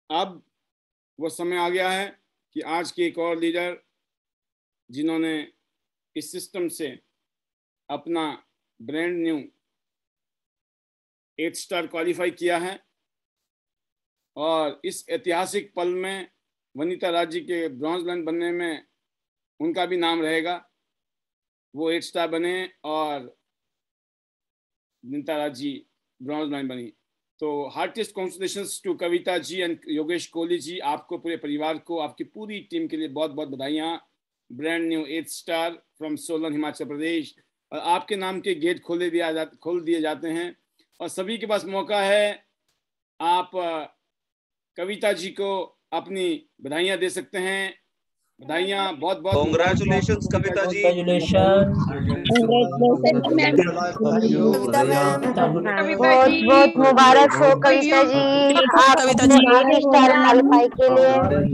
अब वो समय आ गया है कि आज के एक और लीडर जिन्होंने इस सिस्टम से अपना ब्रांड न्यू 8 स्टार क्वालिफाई किया है और इस ऐतिहासिक पल में वनिता राज्य के ब्रॉन्ज लाइन बनने में उनका भी नाम रहेगा। वो 8 स्टार बने और वनिता राज्य ब्रॉन्ज लाइन बनी। तो heartiest congratulations to Kavita ji and Yogesh Kohli ji. आपको, पूरे परिवार को, आपकी पूरी टीम के लिए बहुत बहुत बधाइयाँ। Brand new 8 star from Solan, Himachal Pradesh. और आपके नाम के गेट खोल दिए जाते हैं और सभी के पास मौका है। आप कविता जी को अपनी बधाइयाँ दे सकते हैं। बधाइयाँ, बहुत बहुत कांग्रेचुलेशंस कविता जी। बहुत बहुत मुबारक हो कविता जी, आप अपने 8 स्टार क्वालिफाई के लिए।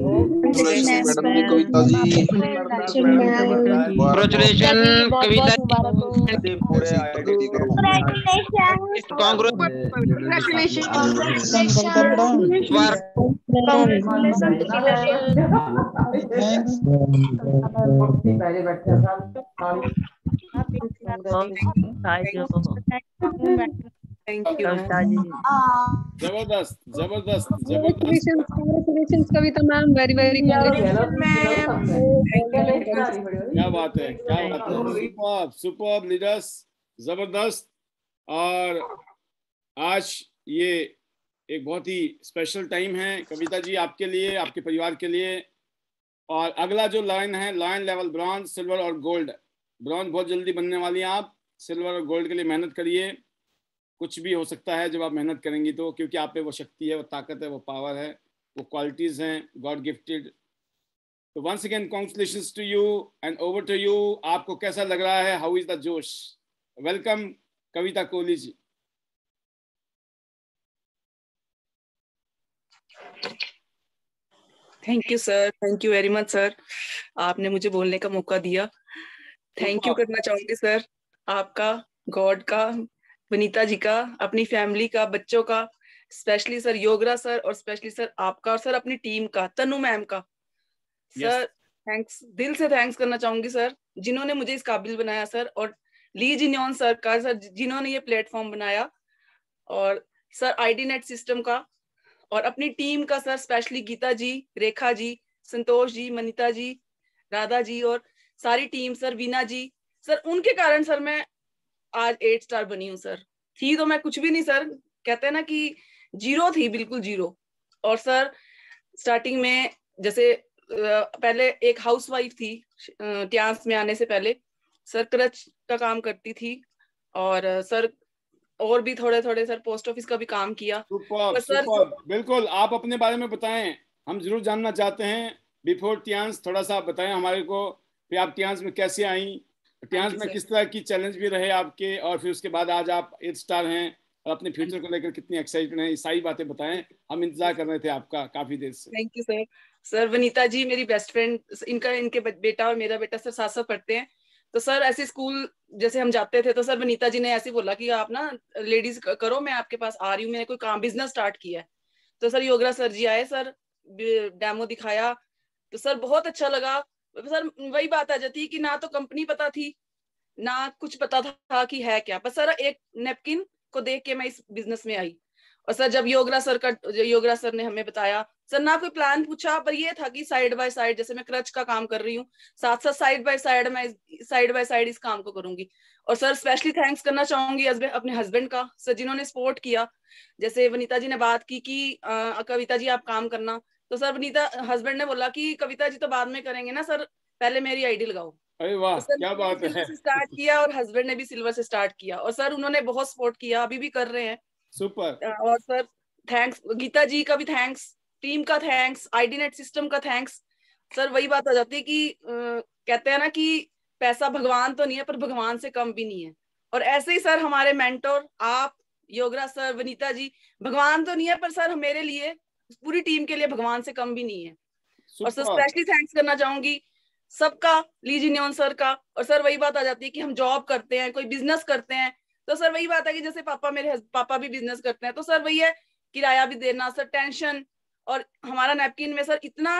कांग्रेचुलेशन कविता जबरदस्त जबरदस्त congratulations Kavita ma'am, very very क्या बात है, क्या बात है। सुपर्ब सुपर्ब लीडर्स, जबरदस्त। और आज ये एक बहुत ही स्पेशल टाइम है कविता जी, आपके लिए, आपके परिवार के लिए। और अगला जो लाइन है, लाइन लेवल ब्रॉन्ज, सिल्वर और गोल्ड। ब्रॉन्ज बहुत जल्दी बनने वाली हैं आप। सिल्वर और गोल्ड के लिए मेहनत करिए। कुछ भी हो सकता है जब आप मेहनत करेंगी तो, क्योंकि आप पे वो शक्ति है, वो ताकत है, वो पावर है, वो क्वालिटीज हैं, गॉड गिफ्टेड। तो once again congratulations to you and over to you. आपको कैसा लग रहा है? How is the josh? Welcome Kavita Kohli ji. Thank you sir, thank you very much sir, आपने मुझे बोलने का मौका दिया। थैंक यू करना चाहूंगी सर, आपका, गॉड का, वनीता जी का, अपनी फैमिली का, बच्चों का, स्पेशली सर योगरा सर, और स्पेशली सर आपका, और सर अपनी टीम का, तनु मैम का। सर थैंक्स, दिल से थैंक्स करना चाहूंगी सर, जिन्होंने मुझे इस काबिल बनाया सर, और ली जिन्योन सर का सर, जिन्होंने ये प्लेटफॉर्म बनाया, और सर आईडी नेट सिस्टम का, और अपनी टीम का सर, स्पेशली गीता जी, रेखा जी, संतोष जी, मनीता जी, राधा जी, और सारी team sir, Veena ji sir, उनके कारण सर मैं आज 8 स्टार बनी हूँ सर। थी तो मैं कुछ भी नहीं सर, कहते हैं ना कि जीरो थी, बिल्कुल जीरो। और सर स्टार्टिंग में जैसे पहले एक हाउसवाइफ थी, ट्यांस में आने से पहले सर क्रच का काम करती थी, और सर और भी थोड़े थोड़े सर पोस्ट ऑफिस का भी काम किया। Superb superb. बिल्कुल, आप अपने बारे में बताएं, हम जरूर जानना चाहते हैं। बिफोर ट्यांस थोड़ा सा बताएं हमारे को, फिर आप ट्यांस में कैसे आई, ट्यांस में किस तरह की चैलेंज भी रहे आपके, और फिर उसके बाद आज आप 8 स्टार हैं और अपने फ्यूचर को लेकर कितनी एक्साइटेड हैं, ये सारी बातें बताएं। हम इंतजार कर रहे थे आपका काफी देर से। Thank you sir. Sir Vanita ji मेरी बेस्ट फ्रेंड, इनके बेटा और मेरा बेटा सर साथ साथ पढ़ते हैं। तो सर ऐसे स्कूल जैसे हम जाते थे तो सर वनीता जी ने ऐसे बोला कि आप ना लेडीज करो, मैं आपके पास आ रही हूँ, मैंने कोई काम बिजनेस स्टार्ट किया है। तो सर योगरा सर जी आए, सर डेमो दिखाया, तो सर बहुत अच्छा लगा। सर वही बात आ जाती है कि ना तो कंपनी पता थी, ना कुछ पता था कि है क्या, बस सर एक नेपकिन को देख के मैं इस बिजनेस में आई। और सर जब योगरा सर ने हमें बताया, सर ना कोई प्लान पूछा, पर ये था कि साइड बाय साइड, जैसे मैं क्रच का काम कर रही हूँ, साथ साथ साइड बाय साइड इस काम को करूंगी। और सर स्पेशली थैंक्स करना चाहूंगी अपने हस्बैंड का सर, जिन्होंने सपोर्ट किया। जैसे वनीता जी ने बात की कि कविता जी आप काम करना, तो सर हस्बैंड ने बोला कि कविता जी तो बाद में करेंगे ना सर, पहले मेरी आईडी लगाओ। अरे वाह, तो क्या बात है। सिल्वर से स्टार्ट किया, और हस्बैंड ने भी सिल्वर से स्टार्ट किया, और सर उन्होंने बहुत सपोर्ट किया, अभी भी कर रहे हैं। सुपर। और सर थैंक्स, गीता जी का भी थैंक्स, टीम का थैंक्स, आईडी नेट सिस्टम का थैंक्स। सर वही बात आ जाती है कि कहते हैं ना कि पैसा भगवान तो नहीं है, पर भगवान से कम भी नहीं है। और ऐसे ही सर हमारे मेंटोर आप, योगरा सर, वनीता जी, भगवान तो नहीं है, पर सर मेरे लिए, पूरी टीम के लिए भगवान से कम भी नहीं है। और सर स्पेशली थैंक्स करना चाहूंगी सबका, लीजिन्योन सर का। और सर वही बात आ जाती है कि हम जॉब करते हैं, कोई बिजनेस करते हैं, तो सर वही बात है कि जैसे पापा भी बिजनेस करते हैं, तो सर वही है, किराया भी देना सर, टेंशन, और हमारा नैपकिन में सर इतना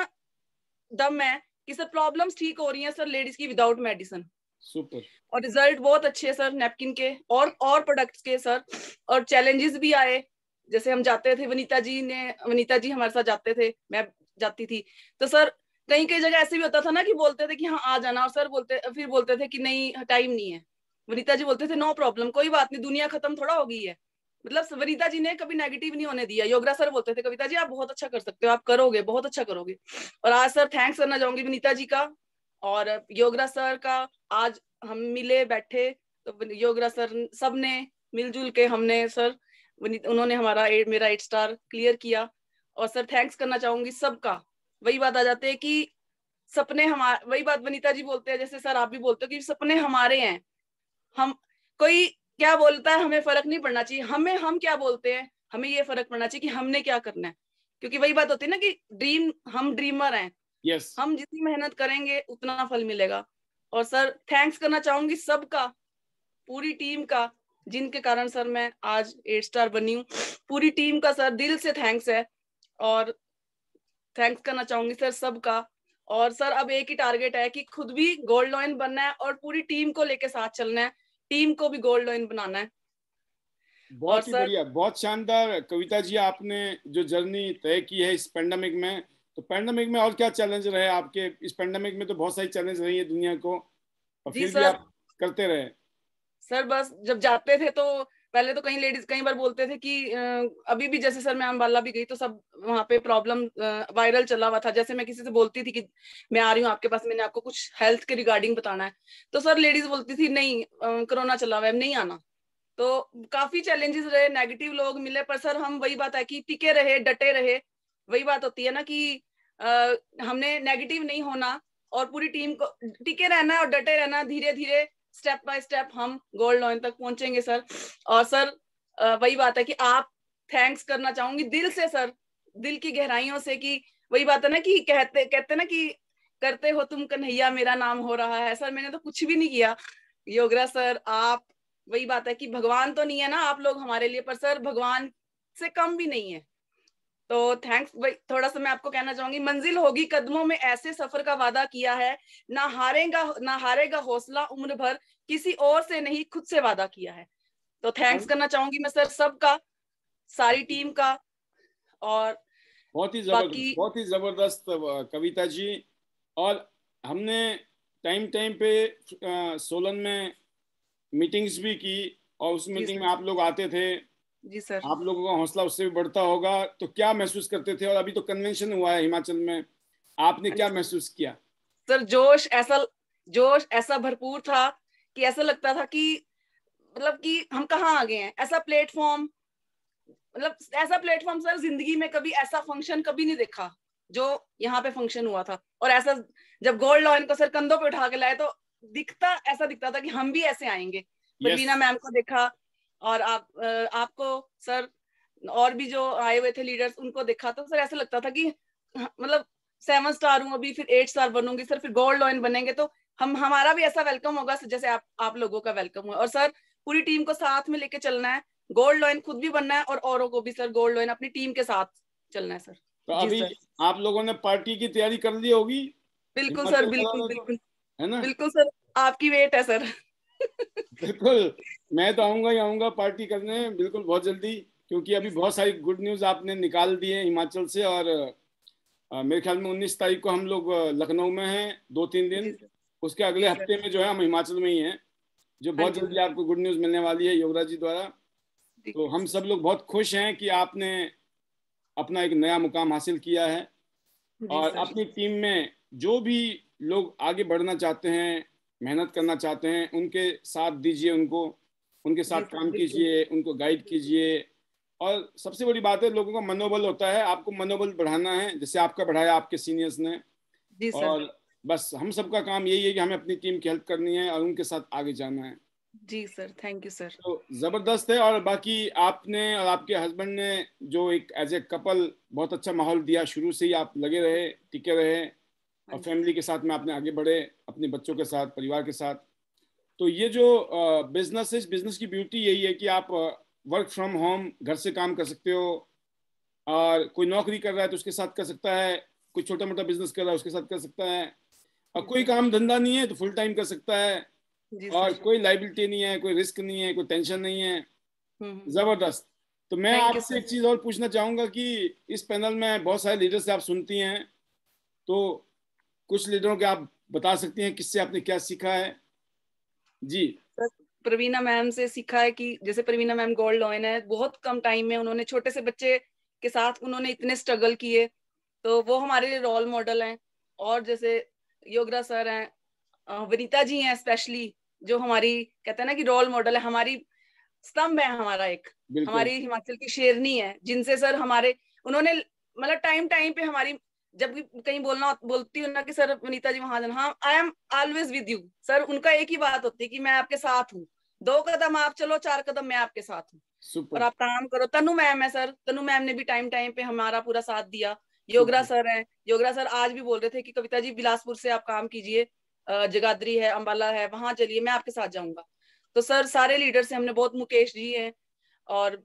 दम है कि सर प्रॉब्लम्स ठीक हो रही हैं सर लेडीज की विदाउट मेडिसिन। सुपर। और रिजल्ट बहुत अच्छे है सर नैपकिन के और प्रोडक्ट्स के सर। और चैलेंजेस भी आए, जैसे हम जाते थे, वनीता जी हमारे साथ जाते थे, मैं जाती थी, तो सर कई कई जगह ऐसे भी होता था ना कि बोलते थे कि हाँ आ जाना, और सर फिर बोलते थे कि नहीं टाइम नहीं है। वनीता जी बोलते थे नो प्रॉब्लम, कोई बात नहीं, दुनिया खत्म थोड़ा हो गई है। मतलब वनीता जी ने कभी नेगेटिव नहीं होने दिया। योगरा सर बोलते थे कविता जी आप बहुत अच्छा कर सकते हो, आप करोगे, बहुत अच्छा करोगे। और आज सर थैंक्स करना चाहूंगी वनीता जी का और योगरा सर का। आज हम मिले बैठे तो योगरा सर सबने मिलजुल के हमने सर उन्होंने मेरा 8 स्टार क्लियर किया। और सर थैंक्स करना चाहूंगी सबका। वही बात आ जाते है कि सपने हमारे, वही बात वनीता जी बोलते हैं, जैसे सर आप भी बोलते हो कि सपने हमारे हैं। हम कोई क्या बोलता है हमें फर्क नहीं पड़ना चाहिए, हम क्या बोलते हैं हमें ये फर्क पड़ना चाहिए कि हमने क्या करना है। क्योंकि वही बात होती है ना कि हम ड्रीमर हैं। यस। हम जितनी मेहनत करेंगे उतना फल मिलेगा। और सर थैंक्स करना चाहूंगी सबका, पूरी टीम का, जिनके कारण सर मैं आज 8 स्टार बनी हूँ। पूरी टीम का सर दिल से थैंक्स है। और थैंक्स करना चाहूंगी सर सबका। और सर अब एक ही टारगेट है कि खुद भी गोल्ड लॉयन बनना है और पूरी टीम को लेके साथ चलना है, टीम को भी गोल्ड लॉयन बनाना है। बहुत ही बढ़िया, बहुत शानदार कविता जी, आपने जो जर्नी तय की है इस पेंडेमिक में। तो पेंडेमिक में और क्या चैलेंज रहे आपके? इस पेंडेमिक में तो बहुत सारी चैलेंज रही है दुनिया को, और जी फिर भी आप करते रहे। सर बस जब जाते थे तो पहले तो कई लेडीज कई बार बोलते थे कि अभी भी जैसे सर मैं अम्बाला भी गई तो सब वहाँ पे प्रॉब्लम वायरल चला हुआ था। जैसे मैं किसी से बोलती थी कि मैं आ रही हूँ आपके पास, मैंने आपको कुछ हेल्थ के रिगार्डिंग बताना है, तो सर लेडीज बोलती थी नहीं कोरोना चला हुआ है, नहीं आना। तो काफी चैलेंजेस रहे, नेगेटिव लोग मिले, पर सर हम वही बात है कि टिके रहे, डटे रहे। वही बात होती है ना कि हमने नेगेटिव नहीं होना और पूरी टीम को टिके रहना और डटे रहना। धीरे धीरे स्टेप बाय स्टेप हम गोल्ड लॉयन तक पहुंचेंगे सर। और सर वही बात है कि आप थैंक्स करना चाहूंगी दिल से सर, दिल की गहराइयों से, कि वही बात है ना कि कहते ना कि करते हो तुम कन्हैया मेरा नाम हो रहा है। सर मैंने तो कुछ भी नहीं किया। योगरा सर आप, वही बात है कि भगवान तो नहीं है ना आप लोग हमारे लिए, पर सर भगवान से कम भी नहीं है। तो थैंक्स। थोड़ा सा मैं आपको कहना चाहूंगी, मंजिल होगी कदमों में ऐसे सफर का वादा किया है, ना हारेगा हौसला उम्र भर, किसी और से नहीं खुद से वादा किया है। तो थैंक्स करना चाहूंगी मैं सर सबका, सारी टीम का। और बहुत ही बाकी जबरदस्त, बहुत ही जबरदस्त कविता जी। और हमने टाइम टाइम पे सोलन में मीटिंग्स भी की, और उस मीटिंग में आप लोग आते थे। जी सर। आप लोगों का हौसला उससे भी बढ़ता होगा। तो क्या महसूस करते थे? और अभी तो कन्वेंशन हुआ है हिमाचल में, आपने क्या महसूस किया? सर जोश ऐसा भरपूर था कि ऐसा लगता था कि मतलब कि हम कहाँ आ गए हैं। ऐसा प्लेटफॉर्म सर जिंदगी में कभी ऐसा फंक्शन कभी नहीं देखा जो यहाँ पे फंक्शन हुआ था। और ऐसा जब गोल्ड लॉयन को सर कंधों पे उठा के लाए तो ऐसा दिखता था कि हम भी ऐसे आएंगे। परवीना मैम को देखा और आपको सर और भी जो आए हुए थे लीडर्स उनको देखा, तो सर ऐसा लगता था कि मतलब 7 स्टार हूँ अभी, फिर 8 स्टार बनूंगी सर, फिर गोल्ड लॉयन बनेंगे तो हमारा भी ऐसा वेलकम होगा जैसे आप लोगों का वेलकम हुआ। और सर पूरी टीम को साथ में लेके चलना है, गोल्ड लॉयन खुद भी बनना है और औरों को भी सर गोल्ड लॉयन अपनी टीम के साथ चलना है सर। तो अभी आप लोगों ने पार्टी की तैयारी कर ली होगी? बिल्कुल सर, बिल्कुल है ना? बिल्कुल सर, आपकी वेट है सर। बिल्कुल, मैं तो आऊंगा ही आऊंगा पार्टी करने, बिल्कुल बहुत जल्दी। क्योंकि अभी बहुत सारी गुड न्यूज आपने निकाल दी है हिमाचल से। और मेरे ख्याल में 19 तारीख को हम लोग लखनऊ में हैं, 2-3 दिन। उसके अगले हफ्ते में जो है हम हिमाचल में ही हैं, जो बहुत जल्दी आपको गुड न्यूज मिलने वाली है योगराज जी द्वारा। तो हम सब लोग बहुत खुश हैं कि आपने अपना एक नया मुकाम हासिल किया है। और अपनी टीम में जो भी लोग आगे बढ़ना चाहते हैं, मेहनत करना चाहते हैं, उनके साथ दीजिए, उनके साथ काम कीजिए, उनको गाइड कीजिए। और सबसे बड़ी बात है, लोगों का मनोबल होता है, आपको मनोबल बढ़ाना है, जैसे आपका बढ़ाया आपके सीनियर्स ने। और बस हम सबका काम यही है कि हमें अपनी टीम की हेल्प करनी है और उनके साथ आगे जाना है। जी सर, थैंक यू सर। तो जबरदस्त है। और बाकी आपने और आपके हस्बैंड ने जो एक एज ए कपल बहुत अच्छा माहौल दिया, शुरू से ही आप लगे रहे, टिके रहे, और फैमिली के साथ में आपने आगे बढ़े, अपने बच्चों के साथ, परिवार के साथ। तो ये जो बिजनेस है, इस बिजनेस की ब्यूटी यही है कि आप वर्क फ्रॉम होम, घर से काम कर सकते हो, और कोई नौकरी कर रहा है तो उसके साथ कर सकता है, कोई छोटा मोटा बिजनेस कर रहा है उसके साथ कर सकता है, और कोई काम धंधा नहीं है तो फुल टाइम कर सकता है, जी और सर। कोई लाइबिलिटी नहीं है, कोई रिस्क नहीं है, कोई टेंशन नहीं है। जबरदस्त। तो मैं थैंक यू आपसे सर। एक चीज और पूछना चाहूंगा कि इस पैनल में बहुत सारे लीडर से आप सुनती हैं, तो कुछ लीडरों के आप बता सकती हैं किससे आपने क्या सीखा है? जी। सर, प्रवीणा मैम से सीखा है कि जैसे प्रवीणा मैम गोल्ड लॉयन है, बहुत कम टाइम में उन्होंने छोटे से बच्चे के साथ उन्होंने इतने स्ट्रगल किए, तो वो हमारे लिए रोल मॉडल हैं। और जैसे योगरा सर हैं, वनीता जी हैं स्पेशली, जो हमारी कहते हैं ना कि रोल मॉडल है, हमारी स्तंभ है, हमारा एक, बिल्कुल। हमारी हिमाचल की शेरनी है, जिनसे सर हमारे उन्होंने मतलब टाइम टाइम पे हमारी, जब भी कहीं बोलती हूँ ना कि सर वनीता जी वहां जाना, हाँ I am always with you sir, उनका एक ही बात होती है कि मैं आपके साथ हूँ, 2 कदम आप चलो 4 कदम मैं आपके साथ हूँ, और सुपर। आप काम करो। तनु मैम है सर, तनु मैम ने भी टाइम टाइम पे हमारा पूरा साथ दिया। योगरा सुपर। सर है, योगरा सर आज भी बोल रहे थे कि कविता जी बिलासपुर से आप काम कीजिए, जगाधरी है, अंबाला है, वहां चलिए, मैं आपके साथ जाऊंगा। तो सर सारे लीडर से हमने बहुत, मुकेश जी हैं, और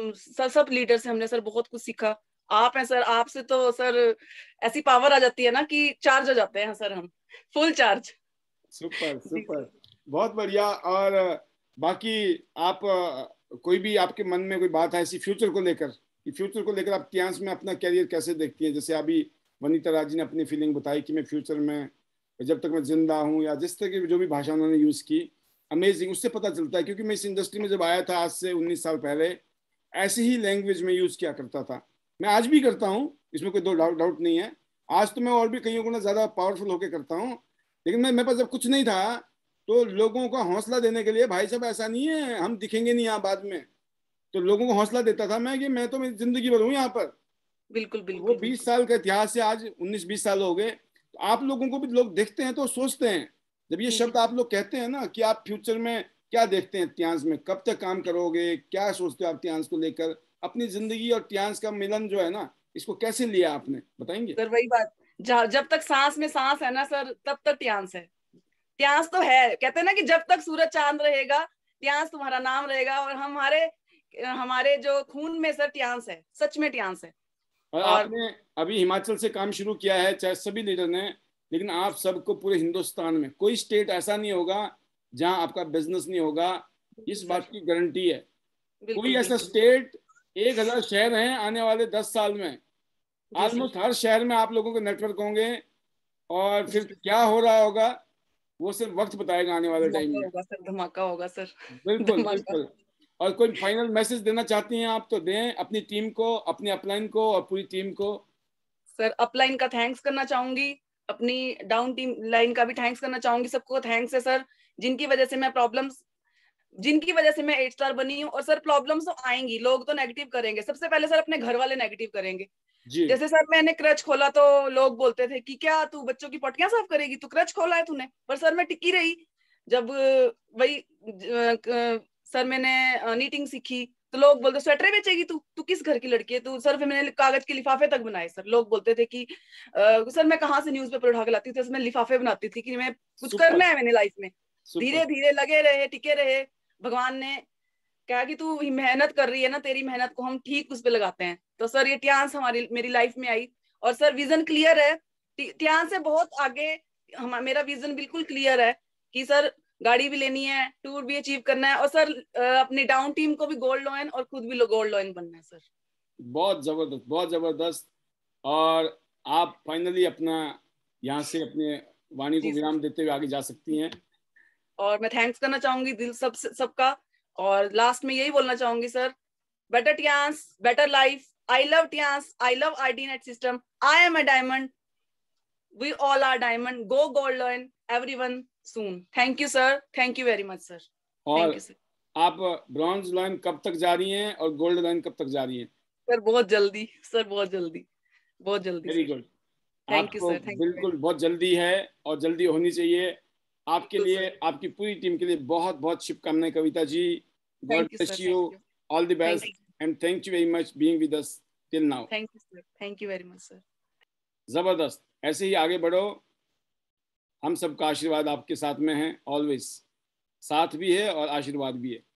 सर सब लीडर से हमने सर बहुत कुछ सीखा। आप हैं सर, आपसे तो सर ऐसी पावर आ जाती है ना कि चार्ज हो जाते हैं सर, हम फुल चार्ज। सुपर जी सर। सुपर। बहुत बढ़िया। और बाकी आप कोई भी आपके मन में कोई बात है ऐसी फ्यूचर को लेकर, कि फ्यूचर को लेकर आप तियांस में अपना कैरियर कैसे देखती हैं? जैसे अभी वनीता राज जी ने अपनी फीलिंग बताई कि मैं फ्यूचर में जब तक मैं जिंदा हूँ, या जिस तरह की जो भी भाषा उन्होंने यूज की, अमेजिंग। उससे पता चलता है, क्योंकि मैं इस इंडस्ट्री में जब आया था आज से 19 साल पहले, ऐसी ही लैंग्वेज में यूज किया करता था। मैं आज भी करता हूँ, इसमें कोई दो डाउट नहीं है। आज तो मैं और भी कईयों गुना ज्यादा पावरफुल होकर करता हूँ, लेकिन मैं मेरे पास जब कुछ नहीं था तो लोगों का हौसला देने के लिए, भाई साहब ऐसा नहीं है हम दिखेंगे नहीं यहाँ बाद में, तो लोगों को हौसला देता था मैं कि मैं तो मेरी जिंदगी भर हूँ यहाँ पर। बिल्कुल वो बिल्कुल 20 बिल्कुल। साल का इतिहास है, आज 19-20 साल हो गए। तो आप लोगों को भी लोग देखते हैं तो सोचते हैं, जब ये शब्द आप लोग कहते हैं ना कि आप फ्यूचर में क्या देखते हैं, तियांस में कब तक काम करोगे, क्या सोचते हो आप तियांस को लेकर, अपनी जिंदगी और तियांस का मिलन जो है ना, इसको कैसे लिया आपने, बताएंगे? सर वही बात, जब तक सांस में सांस है ना सर, तब तक ट्यांस है। ट्यांस तो है, कहते हैं ना कि जब तक सूरज चांद रहेगा, ट्यांस तुम्हारा नाम रहेगा, और हमारे हमारे जो खून में सर ट्यांस है, सच में ट्यांस है। और और आपने अभी हिमाचल से काम शुरू किया है, चाहे सभी लीडर ने, लेकिन आप सबको पूरे हिंदुस्तान में कोई स्टेट ऐसा नहीं होगा जहां आपका बिजनेस नहीं होगा, इस सर बात की गारंटी है। कोई बिल्कुल ऐसा बिल्कुल। स्टेट, 1,000 शहर हैं आने वाले 10 साल में, जी सर। ऑलमोस्ट हर शहर में आप लोगों के नेटवर्क होंगे, और जी फिर सर। क्या हो रहा होगा वो सिर्फ वक्त बताएगा आने वाले टाइम धमाका में। होगा सर, धमाका होगा सर। बिल्कुल धमाका। बिल्कुल। और कोई फाइनल मैसेज देना चाहती हैं आप तो दें, अपनी टीम को, अपने अपलाइन को और पूरी टीम को। सर अपलाइन का थैंक्स करना चाहूंगी, अपनी डाउन टीम लाइन का भी थैंक्स करना चाहूंगी। सबको थैंक्स है सर, जिनकी वजह से मैं प्रॉब्लम्स, जिनकी वजह से मैं 8 स्टार बनी हूँ। और सर प्रॉब्लम्स तो आएंगी, लोग तो नेगेटिव करेंगे, सबसे पहले सर अपने घर वाले नेगेटिव करेंगे। जी। जैसे सर मैंने क्रच खोला तो लोग बोलते थे कि क्या तू बच्चों की पट्टियां साफ करेगी, तू क्रच खोला है तूने, पर सर मैं टिकी रही। जब वही सर मैंने नीटिंग सीखी, तो लोग बोलते स्वेटर बेचेगी तू, तू किस घर की लड़की है तू। सर फिर मैंने कागज के लिफाफे तक बनाए। सर लोग बोलते थे कि सर मैं कहाँ से न्यूज़पेपर उठा के लाती थी, मैं लिफाफे बनाती थी कि मैं कुछ सुपर करना है मैंने लाइफ में। सुपर। धीरे धीरे लगे रहे, टिके रहे। भगवान ने कहा कि तू मेहनत कर रही है ना, तेरी मेहनत को हम ठीक उस पे लगाते हैं। तो सर ये ट्यांस हमारी मेरी लाइफ में आई, और सर विजन क्लियर है, ट्यांस से बहुत आगे। मेरा विजन बिल्कुल क्लियर है कि सर गाड़ी भी लेनी है, टूर भी अचीव करना है, और सर अपनी डाउन टीम को भी गोल्ड लॉयन और खुद भी गोल्ड लॉयन बनना है सर। बहुत जबरदस्त, बहुत जबरदस्त। और आप फाइनली अपना यहाँ से अपने वाणी को जी सर। विराम देते हुए आगे जा सकती हैं। और मैं थैंक्स करना चाहूंगी दिल सबका। और लास्ट में यही बोलना चाहूंगी sir, better Tians, better life. I love Tians. I love IDNet system. I am a diamond. We all are diamond. Go gold lion, everyone soon. Thank you, sir. Thank you very much, sir. Thank और you, sir. आप bronze line कब तक जा रही हैं और gold line कब तक जा रही हैं? सर बहुत जल्दी, सर बहुत जल्दी, बहुत जल्दी very sir. Good. Thank you आपको सर, थैंक यू। बिल्कुल बहुत जल्दी है, और जल्दी होनी चाहिए आपके बिल्कुल सर। लिए, आपकी पूरी टीम के लिए। बहुत बहुत शुभकामनाएं Kavita ji. God thank you bless sir, you, thank you. All the thank best, you, and thank you very much being with us till now. Thank you sir, thank you very much sir. जबरदस्त। ऐसे ही आगे बढ़ो, हम सबका आशीर्वाद आपके साथ में है, ऑलवेज साथ भी है और आशीर्वाद भी है।